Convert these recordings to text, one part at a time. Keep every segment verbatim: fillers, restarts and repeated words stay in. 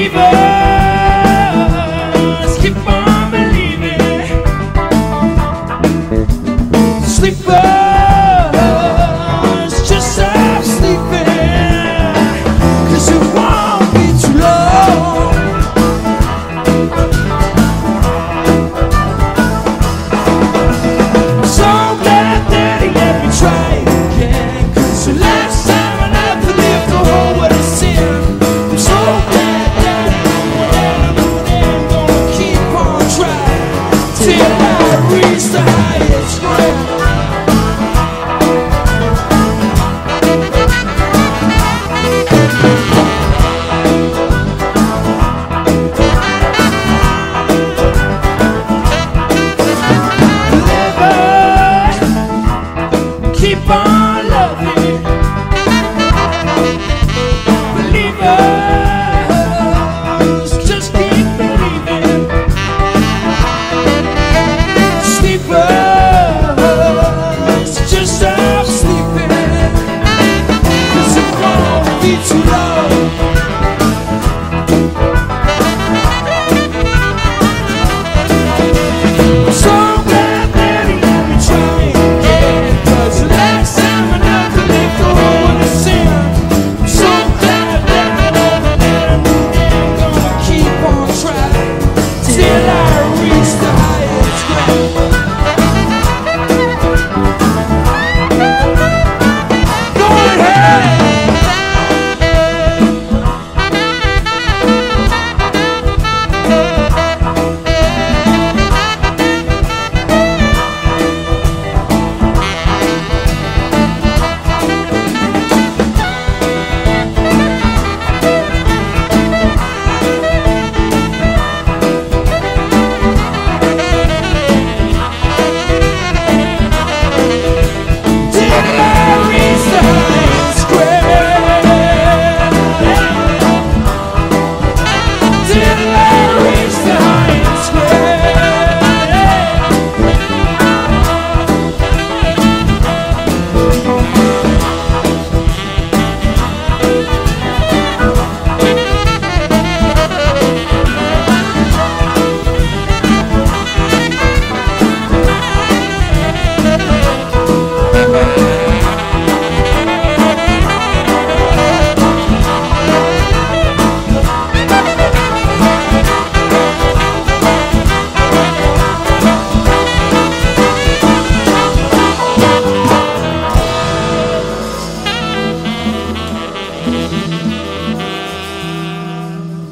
Believers, keep on believing. Sleepers, just stop sleeping, 'cause it won't be too long. I'm so glad that he let me try again, 'cause the last time I never lived the whole world of sin. I'm so glad that I'm gonna keep on trying till I reach the highest ground. Keep on loving. Believers, just keep believing. Sleepers, just stop sleeping, 'cause it won't be too long. So glad that he let me try again, 'cause the last time I never lived the whole world of sin. I'm so glad that I'm gonna keep on trying till I reach the highest ground. Go ahead.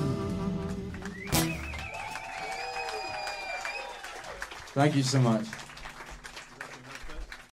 Thank you so much.